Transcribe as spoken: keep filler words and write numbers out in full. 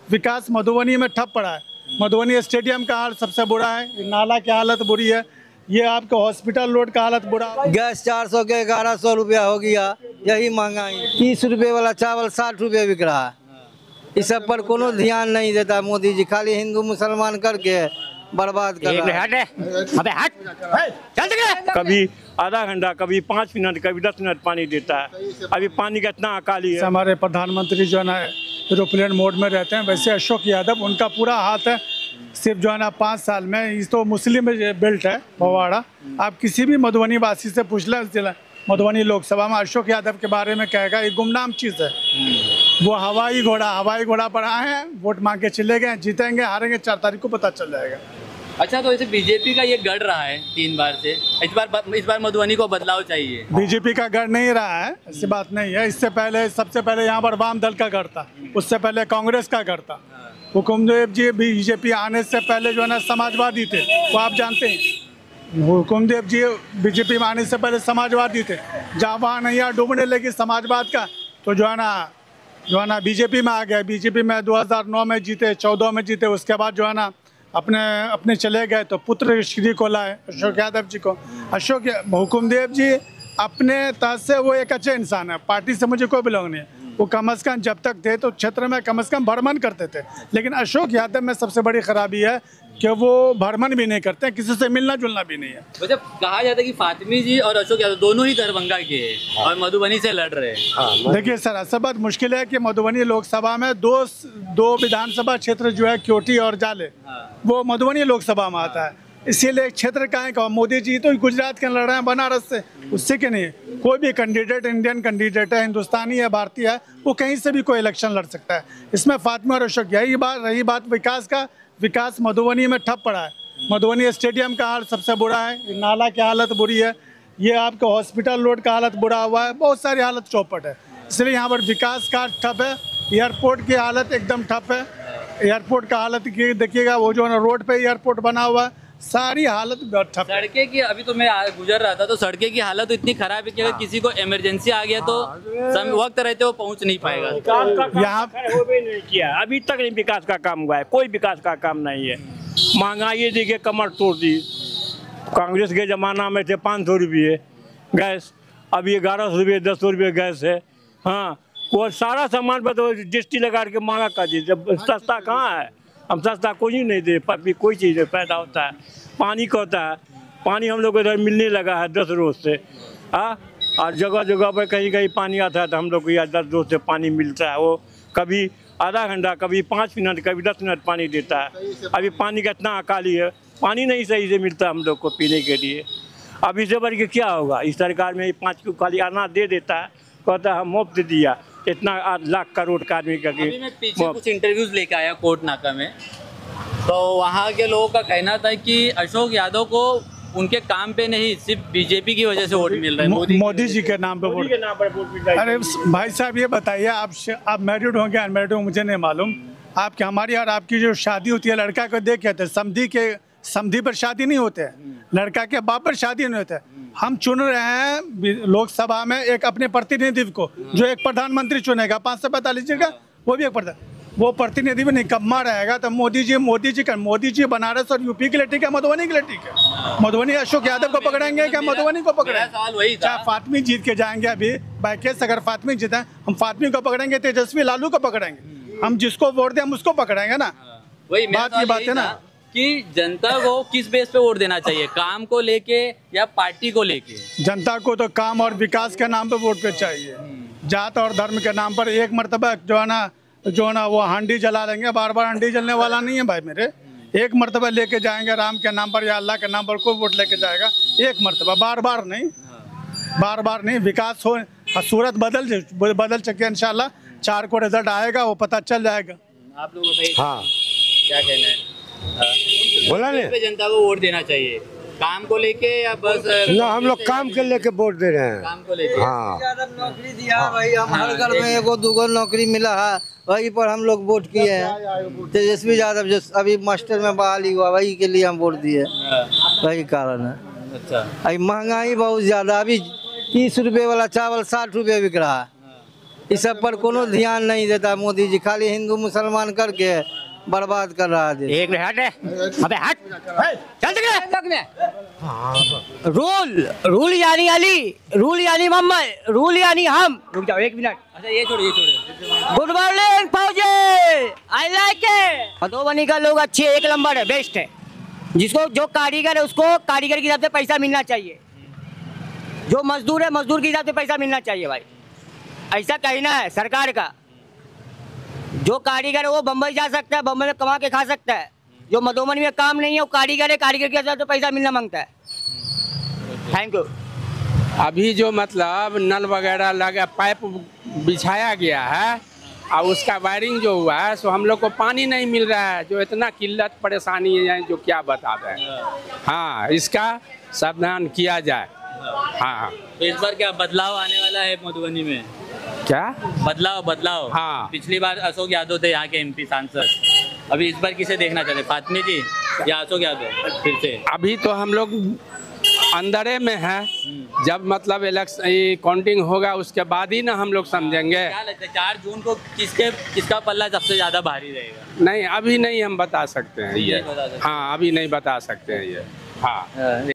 विकास मधुबनी में ठप पड़ा है। मधुबनी स्टेडियम का हाल सबसे बुरा है, नाला की हालत बुरी है, ये आपके हॉस्पिटल रोड का हालत बुरा। गैस चार सौ के ग्यारह सौ रुपया हो गया, यही महंगाई। तीस रुपए वाला चावल साठ रुपये बिक रहा है। इस सब पर कोनो ध्यान नहीं देता मोदी जी, खाली हिंदू मुसलमान करके बर्बाद कर रहा है। अबे हट, चल कभी आधा घंटा, कभी पाँच मिनट, कभी दस मिनट पानी देता है। अभी पानी का इतना अकाली है। हमारे प्रधानमंत्री जो है ना एरोप्लेन मोड में रहते हैं, वैसे अशोक यादव उनका पूरा हाथ है, सिर्फ जो है ना पाँच साल में, इस तो मुस्लिम बेल्ट है भवाड़ा। आप किसी भी मधुबनी वासी से पूछ लें, जिला मधुबनी लोकसभा में अशोक यादव के बारे में कहेगा ये गुमनाम चीज़ है। वो हवाई घोड़ा हवाई घोड़ा पर आए हैं, वोट मांग के चले गए, जीतेंगे हारेंगे चार तारीख को पता चल जाएगा। अच्छा, तो ऐसे बीजेपी का ये गढ़ रहा है तीन बार से, इस बार इस बार मधुबनी को बदलाव चाहिए। बीजेपी का गढ़ नहीं रहा है, ऐसी बात नहीं है। इससे पहले सबसे पहले यहाँ पर वाम दल का गढ़ था, उससे पहले कांग्रेस का गढ़ था। हुकुमदेव जी बीजेपी आने से पहले जो है ना समाजवादी थे, वो आप जानते हैं। हुकुमदेव जी बीजेपी में आने से पहले समाजवादी थे। जहाँ वहाँ नैया डूबने लगी समाजवाद का, तो जो है ना जो है ना बीजेपी में आ गया। बीजेपी में दो हज़ार नौ में जीते, चौदह में जीते, उसके बाद जो है ना अपने अपने चले गए, तो पुत्र श्री को लाए अशोक यादव जी को। अशोक हुकुमदेव जी अपने तरह से वो एक अच्छे इंसान है, पार्टी से मुझे कोई बिलोंग नहीं है। वो कम अज़ कम जब तक थे तो क्षेत्र में कम अज़ कम भ्रमण करते थे। लेकिन अशोक यादव में सबसे बड़ी खराबी है कि वो भ्रमण भी नहीं करते, किसी से मिलना जुलना भी नहीं है। वैसे कहा जाता है कि फातिमी जी और अशोक यादव दोनों ही दरभंगा के हैं और मधुबनी से लड़ रहे हैं। देखिए सर, ऐसा बात मुश्किल है कि मधुबनी लोकसभा में दो दो विधानसभा क्षेत्र जो है क्योटी और जाले, वो मधुबनी लोकसभा में आता है। इसीलिए क्षेत्र का है, मोदी जी तो गुजरात के लड़ रहे हैं बनारस से, उससे के नहीं। कोई भी कैंडिडेट इंडियन कैंडिडेट है, हिंदुस्तानी है, भारतीय है, वो कहीं से भी कोई इलेक्शन लड़ सकता है। इसमें फातिमा और अशोक, यही बात रही बात विकास का, विकास मधुबनी में ठप पड़ा है। मधुबनी स्टेडियम का हाल सबसे बुरा है, नाला की हालत बुरी है, ये आपके हॉस्पिटल रोड का हालत बुरा हुआ है, बहुत सारी हालत चौपट है। इसलिए यहाँ पर विकास का ठप है। एयरपोर्ट की हालत एकदम ठप है। एयरपोर्ट का हालत देखिएगा, वो जो है ना रोड पे एयरपोर्ट बना हुआ है, सारी हालत ठप। सड़कें की, अभी तो मैं गुजर रहा था तो सड़कें की हालत तो इतनी खराब है कि अगर किसी को इमरजेंसी आ गया तो समय वक्त रहते वो पहुंच नहीं पाएगा। यहाँ नहीं किया अभी तक, नहीं विकास का काम हुआ है, कोई विकास का काम नहीं है। महंगाई देखिए कमर तोड़ दी। कांग्रेस के जमाना में थे पाँच सौ रुपये गैस, अभी ग्यारह सौ रुपये दस सौ रुपये गैस है। हाँ, वो सारा सामान पर तो जीएसटी लगा के महंगा कर दी, जब सस्ता कहाँ है। हम सस्ता कोई नहीं दे, पर कोई चीज़ पैदा होता है। पानी का होता है, पानी हम लोग को इधर मिलने लगा है दस रोज से। हाँ, और जगह जगह पर कहीं कहीं पानी आता है तो हम लोग को यहाँ दस रोज से पानी मिलता है। वो कभी आधा घंटा, कभी पाँच मिनट, कभी दस मिनट पानी देता है। अभी पानी का इतना अकाली है, पानी नहीं सही से मिलता हम लोग को पीने के लिए। अब इससे बढ़ के क्या होगा। इस सरकार में पाँच को खाली अनाज दे देता है, कहता है हम मुफ्त दिया, इतना आठ लाख करोड़ का आदमी का। अभी मैं पीछे कुछ इंटरव्यूज लेके आया कोर्ट नाका में, तो वहाँ के लोगों का कहना था कि अशोक यादव को उनके काम पे नहीं, सिर्फ बीजेपी की वजह से वोट मिल रहा है, मोदी मोदी जी के नाम पे वोट के नाम पर वोट। अरे भाई साहब ये बताइए, आप आप मैरिड होंगे अनमैरिड होंगे मुझे नहीं मालूम। आपकी हमारी और आपकी जो शादी होती है, लड़का को देख के समधी के समधी पर शादी नहीं होते हैं, लड़का के बाप पर शादी नहीं होता है। हम चुन रहे हैं लोकसभा में एक अपने प्रतिनिधि को, जो एक प्रधानमंत्री चुनेगा पाँच सौ पैंतालीस का, वो भी एक प्रधान, वो प्रतिनिधि भी निकम्मा रहेगा। तो मोदी जी मोदी जी का मोदी जी बनारस और यूपी के लिए ठीक है, मधुबनी के लिए ठीक है। मधुबनी अशोक यादव को पकड़ेंगे क्या मधुबनी को पकड़ेंगे? चाहे फातिमी जीत के जाएंगे, अभी बाइकेस अगर फातिमी जीता हम फातिमी को पकड़ेंगे, तेजस्वी लालू को पकड़ेंगे, हम जिसको वोट दें हम उसको पकड़ेंगे ना। वही बात की बात है ना कि जनता को किस बेस पे वोट देना चाहिए, काम को लेके या पार्टी को लेके? जनता को तो काम और विकास के नाम पे वोट पे चाहिए। जात और धर्म के नाम पर एक मरतबा जो है ना जो है ना वो हांडी जला लेंगे, बार बार हांडी जलने वाला नहीं है भाई मेरे। एक मरतबा लेके जाएंगे राम के नाम पर या अल्लाह के नाम पर, कोई वोट लेके जाएगा एक मरतबा, बार बार नहीं, बार बार नहीं। विकास हो, सूरत बदल बदल सके इंशाल्लाह। चार को रिजल्ट आएगा, वो पता चल जाएगा। आप लोग बताइए, हाँ क्या कहना है? बोला नहीं, जनता को वोट देना चाहिए काम को लेके या बस ना हम लोग काम के लेके वोट दे रहे हैं, काम को लेके? हाँ, नौकरी दिया भाई, हम हर घर में एगो दूगो नौकरी मिला है, वही पर हम लोग वोट किए हैं। तेजस्वी यादव जो अभी मास्टर में बहाली हुआ, वही के लिए हम वोट दिए, वही कारण है। अच्छा, अभी महंगाई बहुत ज्यादा, अभी तीस रुपए वाला चावल साठ रुपये बिक रहा है। इस सब पर कोनो ध्यान नहीं देता मोदी जी, खाली हिंदू मुसलमान करके बर्बाद कर रहा है देश। एक मिनट हट अबे हट चल निकले। रूल रूल यानी अली, रूल यानी मोहम्मद, रूल यानी हम। रुक जाओ एक मिनट। अच्छा ये छोड़ो ये छोड़ो। गुड मॉर्निंग फौजी, आई लाइक इट। मधुबनी का लोग अच्छे, एक नंबर है, बेस्ट है। जिसको जो कारीगर है उसको कारीगर के हिसाब से पैसा मिलना चाहिए, जो मजदूर है मजदूर के हिसाब से पैसा मिलना चाहिए भाई, ऐसा कहना है सरकार का। जो कारीगर है वो बम्बई जा सकता है, बम्बई में कमा के खा सकता है। जो मधुबनी में काम नहीं है वो कारीगर है, कारीगर के हिसाब से पैसा मिलना मांगता है। Thank you. अभी जो मतलब नल वगैरह लगा, पाइप बिछाया गया है और उसका वायरिंग जो हुआ है, सो हम लोग को पानी नहीं मिल रहा है, जो इतना किल्लत परेशानी है जो क्या बता रहे हैं। हाँ, इसका सावधान किया जाए। हाँ, तो इस बार क्या बदलाव आने वाला है मधुबनी में? क्या बदलाव बदलाव हाँ। पिछली बार अशोक यादव थे यहाँ के एमपी सांसद, अभी इस बार किसे देखना चाहते, फातमी जी या अशोक यादव फिर से? अभी तो हम लोग अंदरे में है, जब मतलब इलेक्शन काउंटिंग होगा उसके बाद ही ना हम लोग समझेंगे। क्या लगता है चार जून को किसके किसका पल्ला सबसे ज्यादा भारी रहेगा? नहीं, अभी नहीं हम बता सकते हैं ये। नहीं बता सकते। हाँ, अभी नहीं बता सकते हैं ये। हाँ।